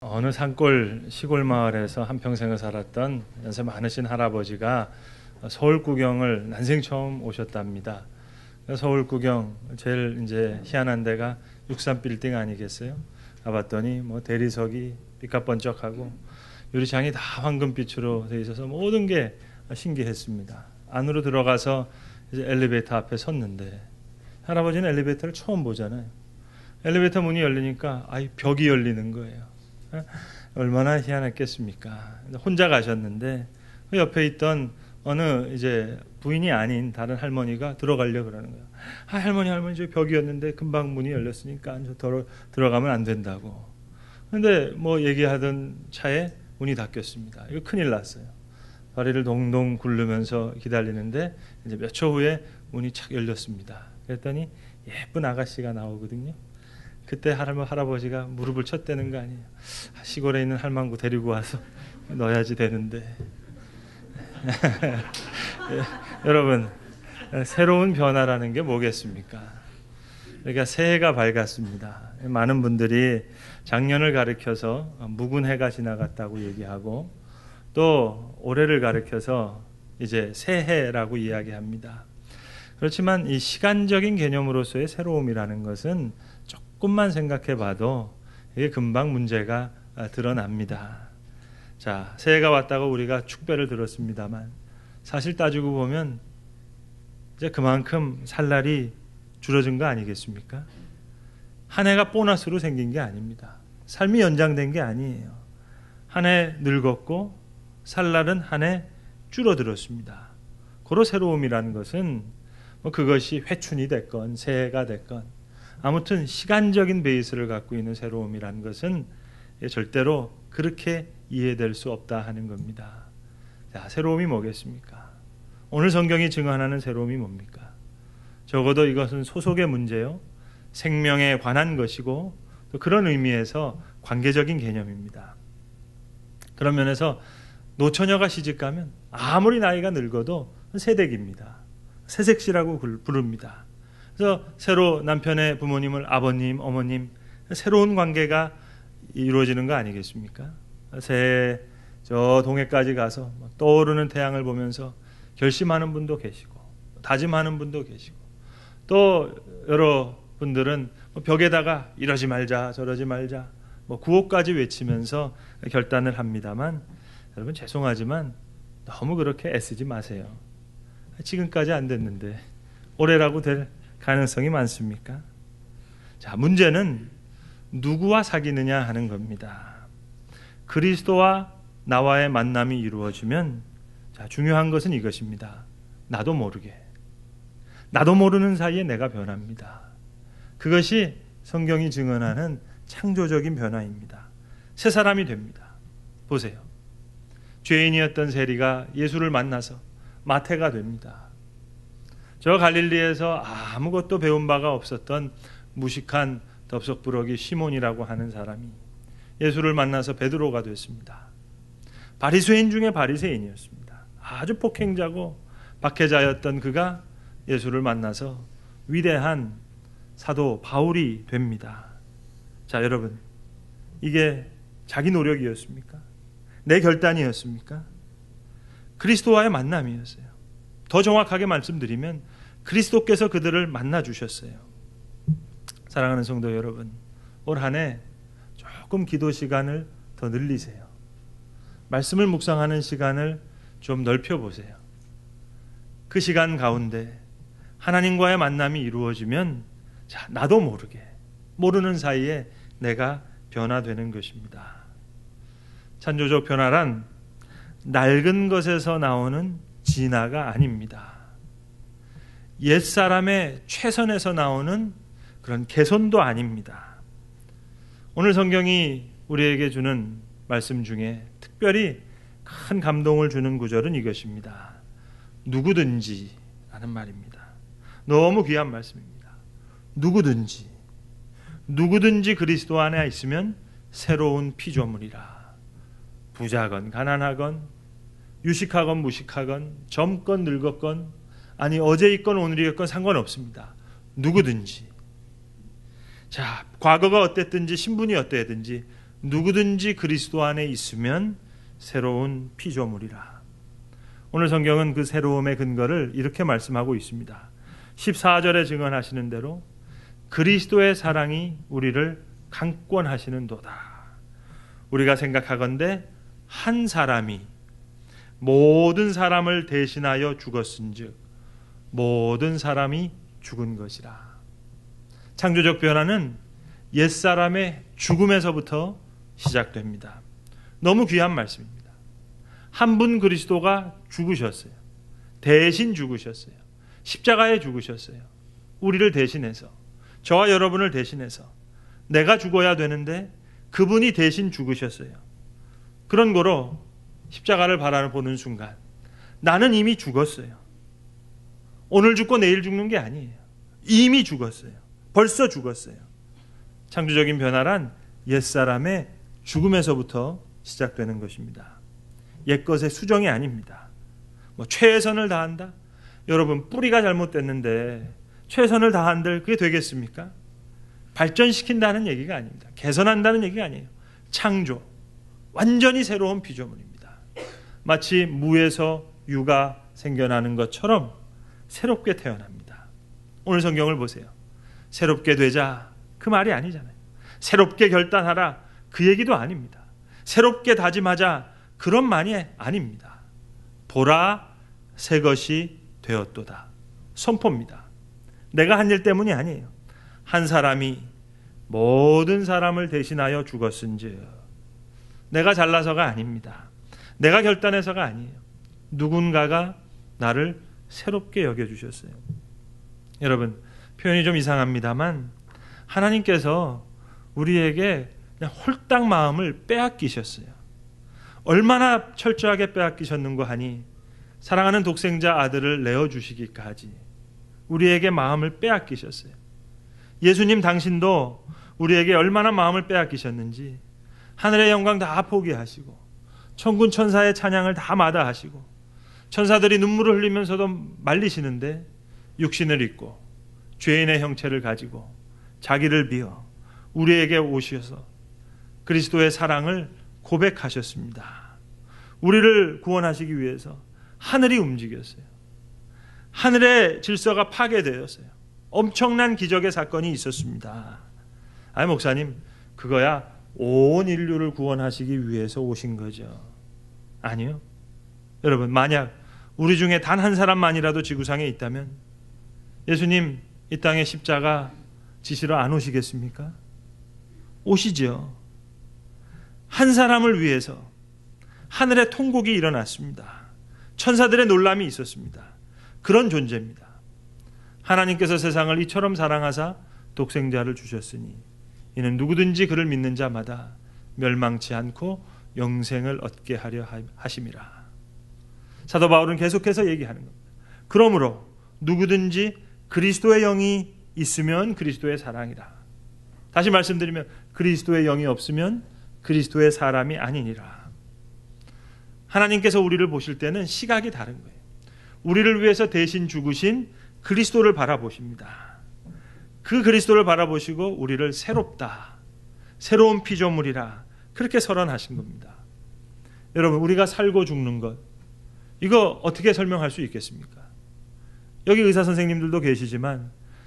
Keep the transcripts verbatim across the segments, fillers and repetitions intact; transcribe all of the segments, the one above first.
어느 산골 시골 마을에서 한평생을 살았던 연세 많으신 할아버지가 서울 구경을 난생 처음 오셨답니다. 서울 구경 제일 이제 희한한 데가 육삼 빌딩 아니겠어요? 가봤더니 뭐 대리석이 삐까번쩍하고 유리창이 다 황금빛으로 되어 있어서 모든 게 신기했습니다. 안으로 들어가서 이제 엘리베이터 앞에 섰는데 할아버지는 엘리베이터를 처음 보잖아요. 엘리베이터 문이 열리니까 아이 벽이 열리는 거예요. 얼마나 희한했겠습니까? 혼자 가셨는데 그 옆에 있던 어느 이제 부인이 아닌 다른 할머니가 들어가려 그러는 거예요. 아, 할머니 할머니 저 벽이었는데 금방 문이 열렸으니까 저 들어, 들어가면 안 된다고. 근데 뭐 얘기하던 차에 문이 닫혔습니다. 이거 큰일 났어요. 다리를 동동 굴르면서 기다리는데 이제 몇 초 후에 문이 착 열렸습니다. 그랬더니 예쁜 아가씨가 나오거든요. 그때 할아버지가 무릎을 쳤다는 거 아니에요. 시골에 있는 할망구 데리고 와서 넣어야지 되는데. 여러분, 새로운 변화라는 게 뭐겠습니까? 그러니까 새해가 밝았습니다. 많은 분들이 작년을 가리켜서 묵은 해가 지나갔다고 얘기하고 또 올해를 가리켜서 이제 새해라고 이야기합니다. 그렇지만 이 시간적인 개념으로서의 새로움이라는 것은 조금만 생각해 봐도 이게 금방 문제가 드러납니다. 자, 새해가 왔다고 우리가 축배를 들었습니다만 사실 따지고 보면 이제 그만큼 살 날이 줄어든 거 아니겠습니까? 한 해가 보너스로 생긴 게 아닙니다. 삶이 연장된 게 아니에요. 한 해 늙었고 살 날은 한 해 줄어들었습니다. 고로 새로움이라는 것은 뭐 그것이 회춘이 됐건 새해가 됐건 아무튼 시간적인 베이스를 갖고 있는 새로움이라는 것은 절대로 그렇게 이해될 수 없다 하는 겁니다. 자, 새로움이 뭐겠습니까? 오늘 성경이 증언하는 새로움이 뭡니까? 적어도 이것은 소속의 문제요, 생명에 관한 것이고 또 그런 의미에서 관계적인 개념입니다. 그런 면에서 노처녀가 시집가면 아무리 나이가 늙어도 새댁입니다. 새색시라고 부릅니다. 그래서 새로 남편의 부모님을 아버님, 어머님, 새로운 관계가 이루어지는 거 아니겠습니까? 새해 저 동해까지 가서 떠오르는 태양을 보면서 결심하는 분도 계시고 다짐하는 분도 계시고 또 여러 분들은 벽에다가 이러지 말자 저러지 말자 뭐 구호까지 외치면서 결단을 합니다만 여러분 죄송하지만 너무 그렇게 애쓰지 마세요. 지금까지 안 됐는데 올해라고 될 가능성이 많습니까? 자, 문제는 누구와 사귀느냐 하는 겁니다. 그리스도와 나와의 만남이 이루어지면 자, 중요한 것은 이것입니다. 나도 모르게 나도 모르는 사이에 내가 변합니다. 그것이 성경이 증언하는 창조적인 변화입니다. 새 사람이 됩니다. 보세요. 죄인이었던 세리가 예수를 만나서 마태가 됩니다. 저 갈릴리에서 아무것도 배운 바가 없었던 무식한 덥석부러기 시몬이라고 하는 사람이 예수를 만나서 베드로가 됐습니다. 바리새인 중에 바리새인이었습니다. 아주 폭행자고 박해자였던 그가 예수를 만나서 위대한 사도 바울이 됩니다. 자, 여러분, 이게 자기 노력이었습니까? 내 결단이었습니까? 그리스도와의 만남이었어요. 더 정확하게 말씀드리면 그리스도께서 그들을 만나 주셨어요. 사랑하는 성도 여러분, 올 한 해 조금 기도 시간을 더 늘리세요. 말씀을 묵상하는 시간을 좀 넓혀보세요. 그 시간 가운데 하나님과의 만남이 이루어지면 자, 나도 모르게 모르는 사이에 내가 변화되는 것입니다. 창조적 변화란 낡은 것에서 나오는 진화가 아닙니다. 옛사람의 최선에서 나오는 그런 개선도 아닙니다. 오늘 성경이 우리에게 주는 말씀 중에 특별히 큰 감동을 주는 구절은 이것입니다. 누구든지 라는 말입니다. 너무 귀한 말씀입니다. 누구든지 누구든지 그리스도 안에 있으면 새로운 피조물이라. 부자건 가난하건 유식하건 무식하건 젊건 늙었건 아니 어제 있건 오늘이 있건 상관없습니다. 누구든지. 자, 과거가 어땠든지 신분이 어땠든지 누구든지 그리스도 안에 있으면 새로운 피조물이라. 오늘 성경은 그 새로움의 근거를 이렇게 말씀하고 있습니다. 십사 절에 증언하시는 대로 그리스도의 사랑이 우리를 강권하시는도다. 우리가 생각하건대 한 사람이 모든 사람을 대신하여 죽었은즉 모든 사람이 죽은 것이라. 창조적 변화는 옛사람의 죽음에서부터 시작됩니다. 너무 귀한 말씀입니다. 한 분 그리스도가 죽으셨어요. 대신 죽으셨어요. 십자가에 죽으셨어요. 우리를 대신해서, 저와 여러분을 대신해서. 내가 죽어야 되는데 그분이 대신 죽으셨어요. 그런 거로 십자가를 바라보는 순간 나는 이미 죽었어요. 오늘 죽고 내일 죽는 게 아니에요. 이미 죽었어요. 벌써 죽었어요. 창조적인 변화란 옛사람의 죽음에서부터 시작되는 것입니다. 옛것의 수정이 아닙니다. 뭐 최선을 다한다? 여러분, 뿌리가 잘못됐는데 최선을 다한들 그게 되겠습니까? 발전시킨다는 얘기가 아닙니다. 개선한다는 얘기가 아니에요. 창조, 완전히 새로운 피조물입니다. 마치 무에서 유가 생겨나는 것처럼 새롭게 태어납니다. 오늘 성경을 보세요. 새롭게 되자, 그 말이 아니잖아요. 새롭게 결단하라, 그 얘기도 아닙니다. 새롭게 다짐하자, 그런 말이 아닙니다. 보라, 새 것이 되었도다. 선포입니다. 내가 한 일 때문이 아니에요. 한 사람이 모든 사람을 대신하여 죽었은즉, 내가 잘나서가 아닙니다. 내가 결단해서가 아니에요. 누군가가 나를 새롭게 여겨주셨어요. 여러분, 표현이 좀 이상합니다만 하나님께서 우리에게 그냥 홀딱 마음을 빼앗기셨어요. 얼마나 철저하게 빼앗기셨는고 하니 사랑하는 독생자 아들을 내어주시기까지 우리에게 마음을 빼앗기셨어요. 예수님 당신도 우리에게 얼마나 마음을 빼앗기셨는지 하늘의 영광 다 포기하시고 천군 천사의 찬양을 다 마다하시고 천사들이 눈물을 흘리면서도 말리시는데 육신을 입고 죄인의 형체를 가지고 자기를 비어 우리에게 오셔서 그리스도의 사랑을 고백하셨습니다. 우리를 구원하시기 위해서 하늘이 움직였어요. 하늘의 질서가 파괴되었어요. 엄청난 기적의 사건이 있었습니다. 아니 목사님, 그거야 온 인류를 구원하시기 위해서 오신 거죠. 아니요. 여러분, 만약 우리 중에 단 한 사람만이라도 지구상에 있다면 예수님 이 땅에 십자가 지시러 안 오시겠습니까? 오시죠. 한 사람을 위해서 하늘의 통곡이 일어났습니다. 천사들의 놀람이 있었습니다. 그런 존재입니다. 하나님께서 세상을 이처럼 사랑하사 독생자를 주셨으니 이는 누구든지 그를 믿는 자마다 멸망치 않고 영생을 얻게 하려 하심이라. 사도 바울은 계속해서 얘기하는 겁니다. 그러므로 누구든지 그리스도의 영이 있으면 그리스도의 사랑이라. 다시 말씀드리면 그리스도의 영이 없으면 그리스도의 사람이 아니니라. 하나님께서 우리를 보실 때는 시각이 다른 거예요. 우리를 위해서 대신 죽으신 그리스도를 바라보십니다. 그 그리스도를 바라보시고 우리를 새롭다, 새로운 피조물이라 그렇게 선언하신 겁니다. 여러분, 우리가 살고 죽는 것, 이거 어떻게 설명할 수 있겠습니까? 여기 의사 선생님들도 계시지만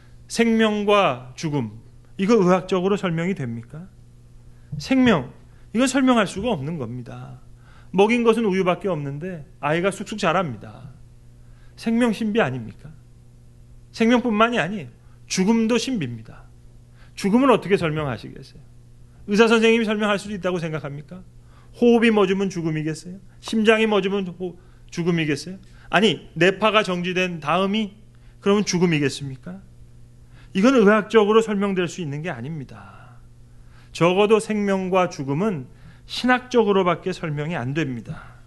생명과 죽음, 이거 의학적으로 설명이 됩니까? 생명, 이건 설명할 수가 없는 겁니다. 먹인 것은 우유밖에 없는데 아이가 쑥쑥 자랍니다. 생명 신비 아닙니까? 생명뿐만이 아니에요. 죽음도 신비입니다. 죽음은 어떻게 설명하시겠어요? 의사 선생님이 설명할 수도 있다고 생각합니까? 호흡이 멎으면 죽음이겠어요? 심장이 멎으면 호, 죽음이겠어요? 아니, 뇌파가 정지된 다음이 그러면 죽음이겠습니까? 이건 의학적으로 설명될 수 있는 게 아닙니다. 적어도 생명과 죽음은 신학적으로밖에 설명이 안 됩니다.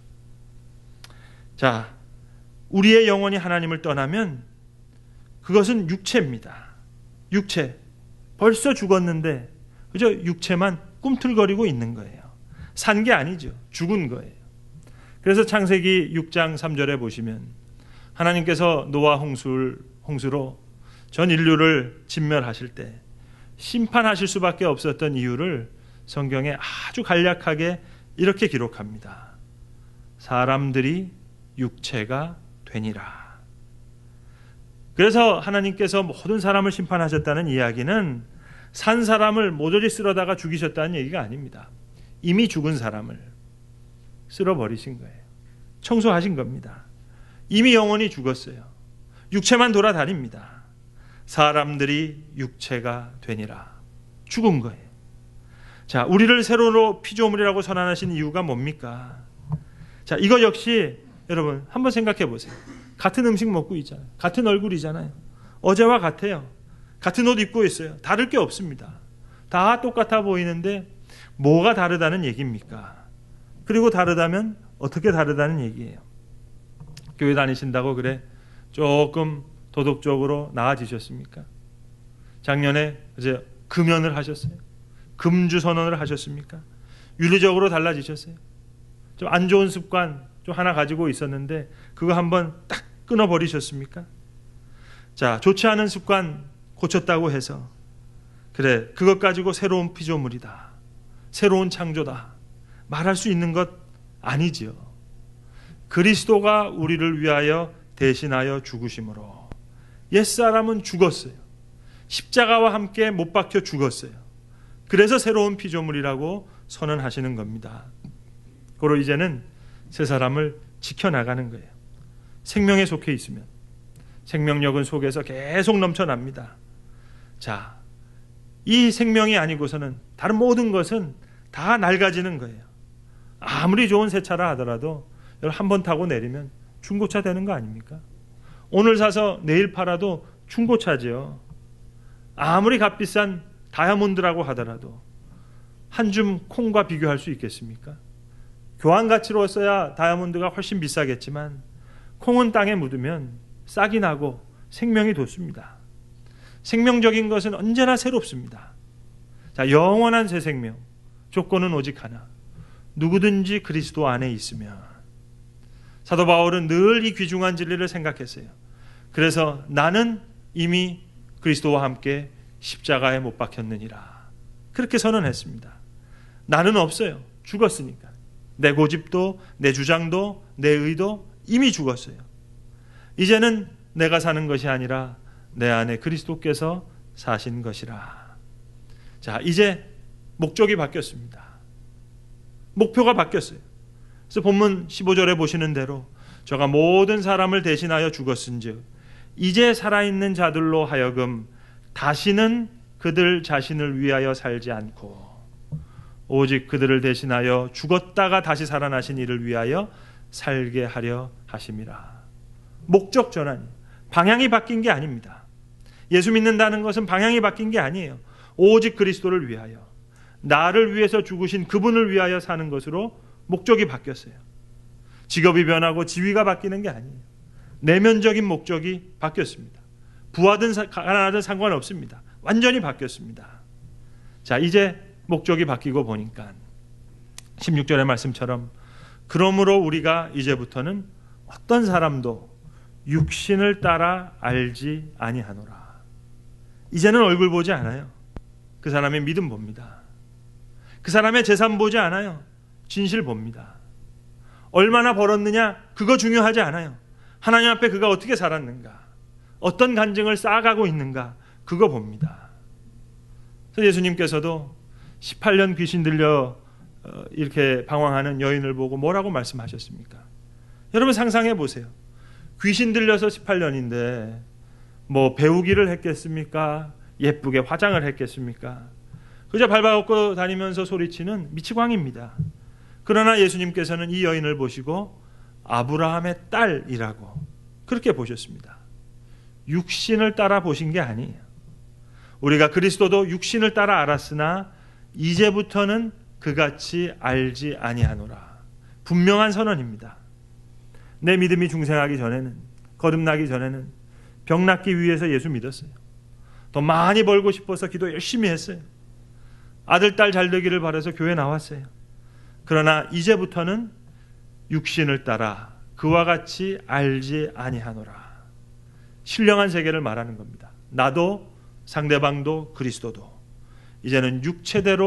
자, 우리의 영혼이 하나님을 떠나면 그것은 육체입니다. 육체. 벌써 죽었는데 그저 육체만 꿈틀거리고 있는 거예요. 산 게 아니죠. 죽은 거예요. 그래서 창세기 육 장 삼 절에 보시면 하나님께서 노아 홍수를, 홍수로 전 인류를 진멸하실 때 심판하실 수밖에 없었던 이유를 성경에 아주 간략하게 이렇게 기록합니다. 사람들이 육체가 되니라. 그래서 하나님께서 모든 사람을 심판하셨다는 이야기는 산 사람을 모조리 쓸어다가 죽이셨다는 얘기가 아닙니다. 이미 죽은 사람을 쓸어버리신 거예요. 청소하신 겁니다. 이미 영혼이 죽었어요. 육체만 돌아다닙니다. 사람들이 육체가 되니라. 죽은 거예요. 자, 우리를 새로로 피조물이라고 선언하신 이유가 뭡니까? 자, 이거 역시 여러분 한번 생각해 보세요. 같은 음식 먹고 있잖아요. 같은 얼굴이잖아요. 어제와 같아요. 같은 옷 입고 있어요. 다를 게 없습니다. 다 똑같아 보이는데 뭐가 다르다는 얘기입니까? 그리고 다르다면 어떻게 다르다는 얘기예요? 교회 다니신다고 그래 조금 도덕적으로 나아지셨습니까? 작년에 이제 금연을 하셨어요? 금주 선언을 하셨습니까? 윤리적으로 달라지셨어요? 좀 안 좋은 습관 좀 하나 가지고 있었는데 그거 한번 딱 끊어버리셨습니까? 자, 좋지 않은 습관 고쳤다고 해서 그래 그것 가지고 새로운 피조물이다, 새로운 창조다 말할 수 있는 것 아니지요. 그리스도가 우리를 위하여 대신하여 죽으심으로 옛사람은 죽었어요. 십자가와 함께 못 박혀 죽었어요. 그래서 새로운 피조물이라고 선언하시는 겁니다. 그리고 이제는 새 사람을 지켜나가는 거예요. 생명에 속해 있으면 생명력은 속에서 계속 넘쳐납니다. 자, 이 생명이 아니고서는 다른 모든 것은 다 낡아지는 거예요. 아무리 좋은 새 차라 하더라도 한 번 타고 내리면 중고차 되는 거 아닙니까? 오늘 사서 내일 팔아도 중고차죠. 아무리 값비싼 다이아몬드라고 하더라도 한 줌 콩과 비교할 수 있겠습니까? 교환 가치로서야 다이아몬드가 훨씬 비싸겠지만 콩은 땅에 묻으면 싹이 나고 생명이 돋습니다. 생명적인 것은 언제나 새롭습니다. 자, 영원한 새 생명, 조건은 오직 하나. 누구든지 그리스도 안에 있으면. 사도 바울은 늘 이 귀중한 진리를 생각했어요. 그래서 나는 이미 그리스도와 함께 십자가에 못 박혔느니라. 그렇게 선언했습니다. 나는 없어요. 죽었으니까. 내 고집도, 내 주장도, 내 의도 이미 죽었어요. 이제는 내가 사는 것이 아니라 내 안에 그리스도께서 사신 것이라. 자, 이제 목적이 바뀌었습니다. 목표가 바뀌었어요. 그래서 본문 십오 절에 보시는 대로 저가 모든 사람을 대신하여 죽었은즉 이제 살아있는 자들로 하여금 다시는 그들 자신을 위하여 살지 않고 오직 그들을 대신하여 죽었다가 다시 살아나신 이를 위하여 살게 하려 하심이라. 목적 전환이, 방향이 바뀐 게 아닙니다. 예수 믿는다는 것은 방향이 바뀐 게 아니에요. 오직 그리스도를 위하여, 나를 위해서 죽으신 그분을 위하여 사는 것으로 목적이 바뀌었어요. 직업이 변하고 지위가 바뀌는 게 아니에요. 내면적인 목적이 바뀌었습니다. 부하든 가난하든 상관없습니다. 완전히 바뀌었습니다. 자, 이제 목적이 바뀌고 보니까 십육 절의 말씀처럼 그러므로 우리가 이제부터는 어떤 사람도 육신을 따라 알지 아니하노라. 이제는 얼굴 보지 않아요. 그 사람의 믿음 봅니다. 그 사람의 재산 보지 않아요. 진실 봅니다. 얼마나 벌었느냐 그거 중요하지 않아요. 하나님 앞에 그가 어떻게 살았는가, 어떤 간증을 쌓아가고 있는가 그거 봅니다. 그래서 예수님께서도 십팔 년 귀신 들려 이렇게 방황하는 여인을 보고 뭐라고 말씀하셨습니까? 여러분 상상해 보세요. 귀신 들려서 십팔 년인데 뭐 배우기를 했겠습니까? 예쁘게 화장을 했겠습니까? 그저 밟아갖고 다니면서 소리치는 미치광입니다. 그러나 예수님께서는 이 여인을 보시고 아브라함의 딸이라고 그렇게 보셨습니다. 육신을 따라 보신 게 아니에요. 우리가 그리스도도 육신을 따라 알았으나 이제부터는 그같이 알지 아니하노라. 분명한 선언입니다. 내 믿음이 중생하기 전에는, 거듭나기 전에는 병 낫기 위해서 예수 믿었어요. 더 많이 벌고 싶어서 기도 열심히 했어요. 아들, 딸 잘 되기를 바라서 교회 나왔어요. 그러나 이제부터는 육신을 따라 그와 같이 알지 아니하노라. 신령한 세계를 말하는 겁니다. 나도 상대방도 그리스도도 이제는 육체대로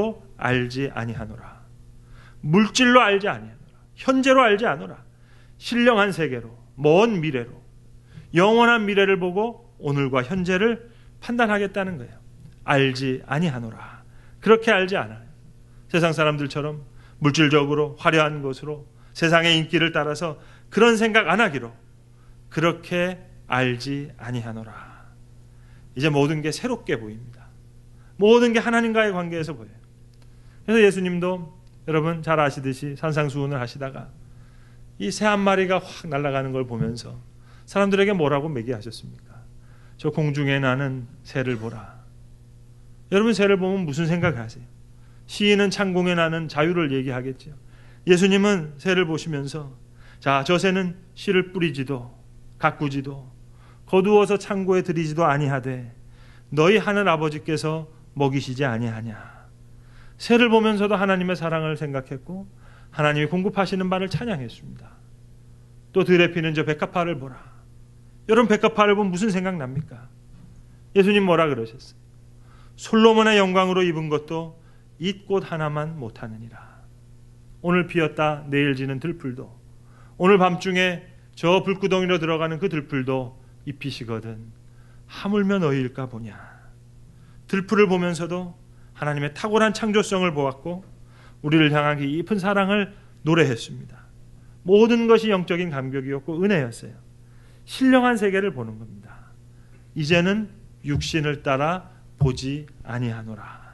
알지 아니하노라. 물질로 알지 아니하노라. 현재로 알지 않노라. 신령한 세계로, 먼 미래로, 영원한 미래를 보고 오늘과 현재를 판단하겠다는 거예요. 알지 아니하노라. 그렇게 알지 않아요. 세상 사람들처럼 물질적으로 화려한 것으로 세상의 인기를 따라서 그런 생각 안 하기로 그렇게 알지 아니하노라. 이제 모든 게 새롭게 보입니다. 모든 게 하나님과의 관계에서 보여요. 그래서 예수님도 여러분 잘 아시듯이 산상수훈을 하시다가 이 새 한 마리가 확 날아가는 걸 보면서 사람들에게 뭐라고 매기하셨습니까? 저 공중에 나는 새를 보라. 여러분 새를 보면 무슨 생각을 하세요? 시인은 창공에 나는 자유를 얘기하겠죠. 예수님은 새를 보시면서 자, 저 새는 씨를 뿌리지도 가꾸지도 거두어서 창고에 들이지도 아니하되 너희 하늘 아버지께서 먹이시지 아니하냐. 새를 보면서도 하나님의 사랑을 생각했고 하나님이 공급하시는 바를 찬양했습니다. 또 들에 피는 저 백합화를 보라. 여러분 백합화를 보면 무슨 생각 납니까? 예수님 뭐라 그러셨어요? 솔로몬의 영광으로 입은 것도 이 꽃 하나만 못하느니라. 오늘 피었다 내일 지는 들풀도 오늘 밤중에 저 불구덩이로 들어가는 그 들풀도 잎이시거든 하물며 너희일까 보냐. 들풀을 보면서도 하나님의 탁월한 창조성을 보았고 우리를 향한 깊은 사랑을 노래했습니다. 모든 것이 영적인 감격이었고 은혜였어요. 신령한 세계를 보는 겁니다. 이제는 육신을 따라 보지 아니하노라.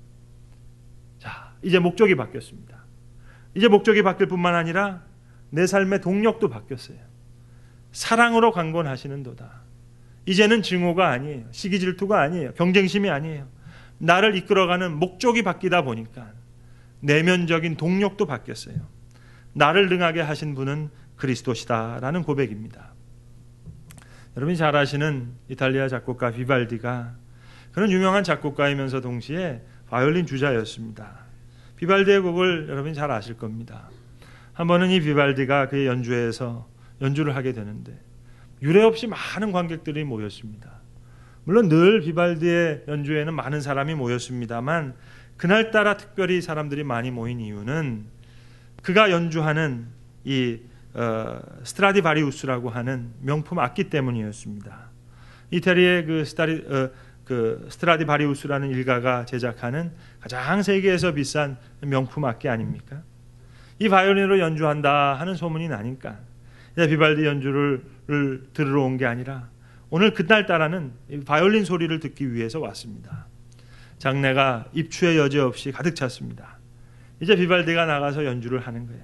자, 이제 목적이 바뀌었습니다. 이제 목적이 바뀔 뿐만 아니라 내 삶의 동력도 바뀌었어요. 사랑으로 강권하시는도다. 이제는 증오가 아니에요. 시기 질투가 아니에요. 경쟁심이 아니에요. 나를 이끌어가는 목적이 바뀌다 보니까 내면적인 동력도 바뀌었어요. 나를 능하게 하신 분은 그리스도시다라는 고백입니다. 여러분이 잘 아시는 이탈리아 작곡가 비발디가 그런 유명한 작곡가이면서 동시에 바이올린 주자였습니다. 비발디의 곡을 여러분이 잘 아실 겁니다. 한 번은 이 비발디가 그의 연주회에서 연주를 하게 되는데 유례 없이 많은 관객들이 모였습니다. 물론 늘 비발디의 연주회에는 많은 사람이 모였습니다만 그날따라 특별히 사람들이 많이 모인 이유는 그가 연주하는 이 어, 스트라디바리우스라고 하는 명품 악기 때문이었습니다. 이태리의 그, 스타리, 어, 그 스트라디바리우스라는 일가가 제작하는 가장 세계에서 비싼 명품 악기 아닙니까? 이 바이올린으로 연주한다 하는 소문이 나니까 비발디 연주를 들으러 온 게 아니라 오늘 그날따라는 바이올린 소리를 듣기 위해서 왔습니다. 장내가 입추의 여지 없이 가득 찼습니다. 이제 비발디가 나가서 연주를 하는 거예요.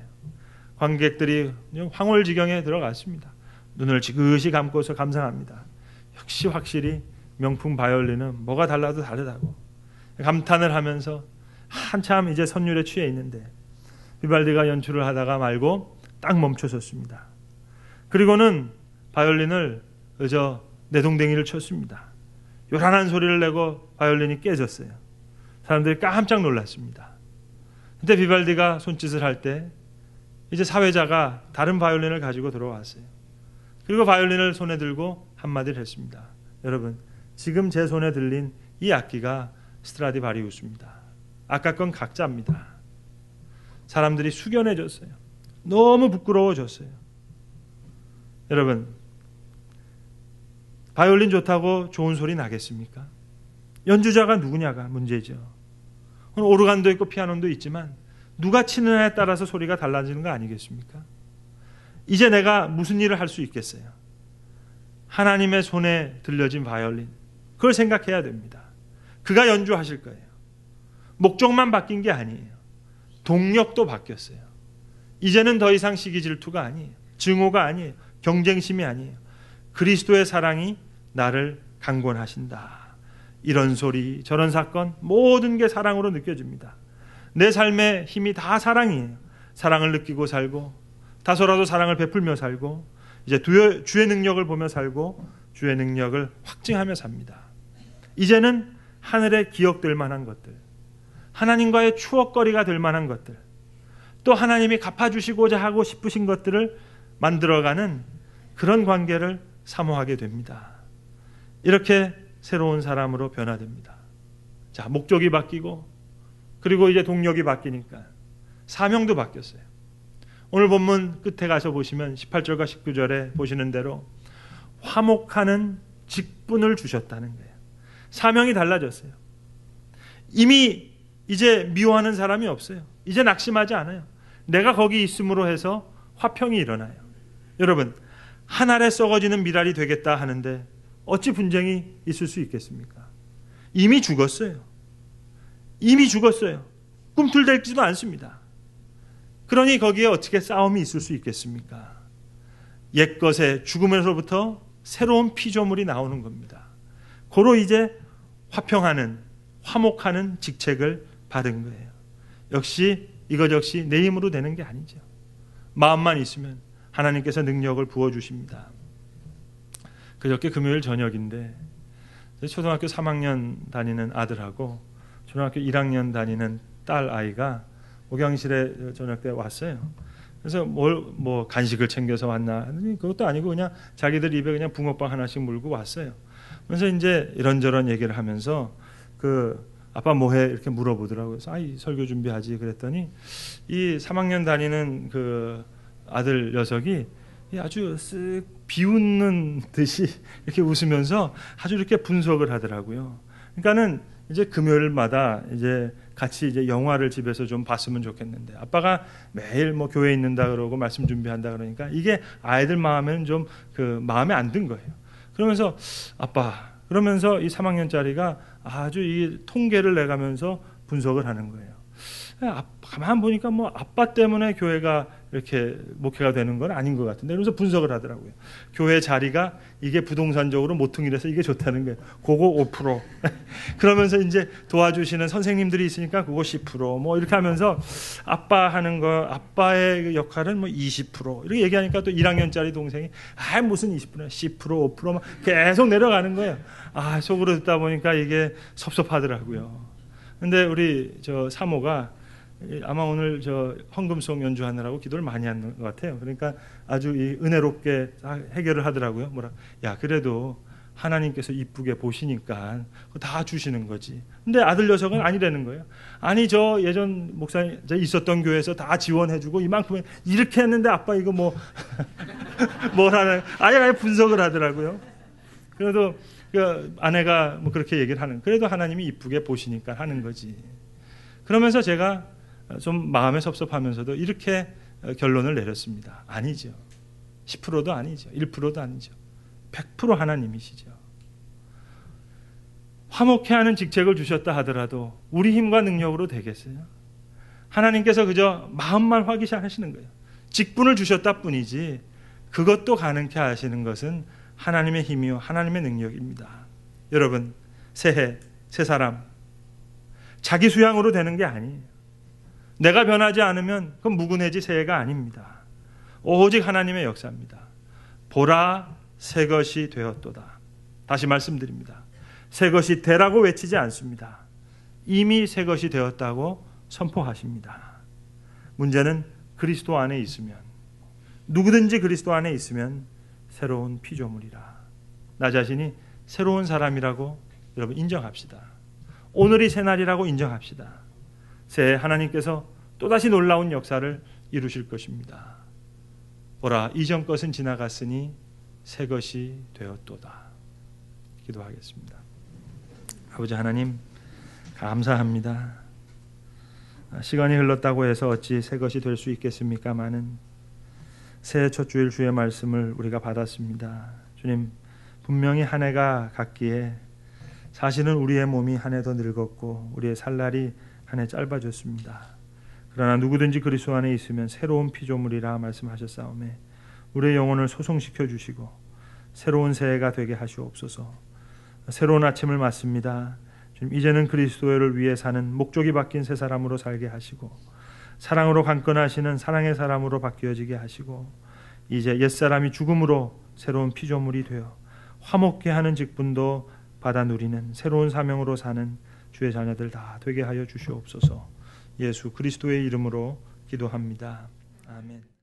관객들이 황홀지경에 들어갔습니다. 눈을 지그시 감고서 감상합니다. 역시 확실히 명품 바이올린은 뭐가 달라도 다르다고 감탄을 하면서 한참 이제 선율에 취해 있는데 비발디가 연주를 하다가 말고 딱 멈춰섰습니다. 그리고는 바이올린을 그저 내동댕이를 쳤습니다. 요란한 소리를 내고 바이올린이 깨졌어요. 사람들이 깜짝 놀랐습니다. 그때 비발디가 손짓을 할 때 이제 사회자가 다른 바이올린을 가지고 들어왔어요. 그리고 바이올린을 손에 들고 한마디를 했습니다. 여러분, 지금 제 손에 들린 이 악기가 스트라디바리우스입니다. 아까 건 각자입니다. 사람들이 숙연해졌어요. 너무 부끄러워졌어요. 여러분, 바이올린 좋다고 좋은 소리 나겠습니까? 연주자가 누구냐가 문제죠. 오르간도 있고 피아노도 있지만 누가 치느냐에 따라서 소리가 달라지는 거 아니겠습니까? 이제 내가 무슨 일을 할 수 있겠어요? 하나님의 손에 들려진 바이올린, 그걸 생각해야 됩니다. 그가 연주하실 거예요. 목적만 바뀐 게 아니에요. 동력도 바뀌었어요. 이제는 더 이상 시기 질투가 아니에요. 증오가 아니에요. 경쟁심이 아니에요. 그리스도의 사랑이 나를 강권하신다. 이런 소리, 저런 사건, 모든 게 사랑으로 느껴집니다. 내 삶의 힘이 다 사랑이에요. 사랑을 느끼고 살고, 다소라도 사랑을 베풀며 살고, 이제 주의 능력을 보며 살고, 주의 능력을 확증하며 삽니다. 이제는 하늘에 기억될 만한 것들, 하나님과의 추억거리가 될 만한 것들, 또 하나님이 갚아주시고자 하고 싶으신 것들을 만들어가는 그런 관계를 사모하게 됩니다. 이렇게 새로운 사람으로 변화됩니다. 자, 목적이 바뀌고 그리고 이제 동력이 바뀌니까 사명도 바뀌었어요. 오늘 본문 끝에 가서 보시면 십팔 절과 십구 절에 보시는 대로 화목하는 직분을 주셨다는 거예요. 사명이 달라졌어요. 이미 이제 미워하는 사람이 없어요. 이제 낙심하지 않아요. 내가 거기 있음으로 해서 화평이 일어나요. 여러분, 한 알에 썩어지는 미랄이 되겠다 하는데 어찌 분쟁이 있을 수 있겠습니까? 이미 죽었어요. 이미 죽었어요. 꿈틀대지도 않습니다. 그러니 거기에 어떻게 싸움이 있을 수 있겠습니까? 옛것의 죽음에서부터 새로운 피조물이 나오는 겁니다. 고로 이제 화평하는, 화목하는 직책을 받은 거예요. 역시 이것 역시 내 힘으로 되는 게 아니죠. 마음만 있으면 하나님께서 능력을 부어주십니다. 그저께 금요일 저녁인데 초등학교 삼 학년 다니는 아들하고 초등학교 일 학년 다니는 딸 아이가 목양실에 저녁 때 왔어요. 그래서 뭘 뭐 간식을 챙겨서 왔나 하더니 그것도 아니고 그냥 자기들 입에 그냥 붕어빵 하나씩 물고 왔어요. 그래서 이제 이런저런 얘기를 하면서 그 아빠 뭐해 이렇게 물어보더라고요. 그래서 아이 설교 준비하지 그랬더니 이 삼 학년 다니는 그 아들 녀석이 아주 쓱 비웃는 듯이 이렇게 웃으면서 아주 이렇게 분석을 하더라고요. 그러니까는 이제 금요일마다 이제 같이 이제 영화를 집에서 좀 봤으면 좋겠는데 아빠가 매일 뭐 교회에 있는다 그러고 말씀 준비한다 그러니까 이게 아이들 마음에는 좀 그 마음에 안 든 거예요. 그러면서 아빠 그러면서 이 삼 학년짜리가 아주 이 통계를 내가면서 분석을 하는 거예요. 가만 보니까 뭐 아빠 때문에 교회가 이렇게 목회가 되는 건 아닌 것 같은데 그러면서 분석을 하더라고요. 교회 자리가 이게 부동산적으로 모퉁이라서 이게 좋다는 거예요. 그거 오 퍼센트 그러면서 이제 도와주시는 선생님들이 있으니까 그거 십 퍼센트 뭐 이렇게 하면서 아빠 하는 거 아빠의 역할은 뭐 이십 퍼센트 이렇게 얘기하니까 또 일 학년짜리 동생이 아 무슨 이십 퍼센트 십 퍼센트 오 퍼센트 막 계속 내려가는 거예요. 아 속으로 듣다 보니까 이게 섭섭하더라고요. 근데 우리 저 사모가 아마 오늘 저 헌금송 연주하느라고 기도를 많이 하는 것 같아요. 그러니까 아주 이 은혜롭게 해결을 하더라고요. 뭐라, 야 그래도 하나님께서 이쁘게 보시니까 다 주시는 거지. 근데 아들 녀석은 아니라는 거예요. 아니 저 예전 목사님 저 있었던 교회에서 다 지원해주고 이만큼 이렇게 했는데 아빠 이거 뭐 뭐라는 아예 아예 분석을 하더라고요. 그래도 그 아내가 뭐 그렇게 얘기를 하는. 그래도 하나님이 이쁘게 보시니까 하는 거지. 그러면서 제가 좀 마음에 섭섭하면서도 이렇게 결론을 내렸습니다. 아니죠. 십 퍼센트도 아니죠. 일 퍼센트도 아니죠. 백 퍼센트 하나님이시죠. 화목해하는 직책을 주셨다 하더라도 우리 힘과 능력으로 되겠어요? 하나님께서 그저 마음만 확인하시는 거예요. 직분을 주셨다 뿐이지 그것도 가능케 하시는 것은 하나님의 힘이요 하나님의 능력입니다. 여러분 새해 새 사람 자기 수양으로 되는 게 아니에요. 내가 변하지 않으면 그건 무근해지 새해가 아닙니다. 오직 하나님의 역사입니다. 보라 새 것이 되었도다. 다시 말씀드립니다. 새 것이 되라고 외치지 않습니다. 이미 새 것이 되었다고 선포하십니다. 문제는 그리스도 안에 있으면 누구든지 그리스도 안에 있으면 새로운 피조물이라. 나 자신이 새로운 사람이라고 여러분 인정합시다. 오늘이 새날이라고 인정합시다. 새해 하나님께서 또다시 놀라운 역사를 이루실 것입니다. 보라 이전 것은 지나갔으니 새 것이 되었도다. 기도하겠습니다. 아버지 하나님 감사합니다. 시간이 흘렀다고 해서 어찌 새 것이 될 수 있겠습니까마는 새해 첫 주일 주의 말씀을 우리가 받았습니다. 주님 분명히 한 해가 갔기에 사실은 우리의 몸이 한 해 더 늙었고 우리의 살날이 한 해 짧아졌습니다. 그러나 누구든지 그리스도 안에 있으면 새로운 피조물이라 말씀하셨사오매 우리의 영혼을 소송시켜 주시고 새로운 새해가 되게 하시옵소서. 새로운 아침을 맞습니다. 주님 이제는 그리스도를 위해 사는 목적이 바뀐 새 사람으로 살게 하시고 사랑으로 강건하시는 사랑의 사람으로 바뀌어지게 하시고 이제 옛사람이 죽음으로 새로운 피조물이 되어 화목케 하는 직분도 받아 누리는 새로운 사명으로 사는 주의 자녀들 다 되게 하여 주시옵소서. 예수 그리스도의 이름으로 기도합니다. 아멘.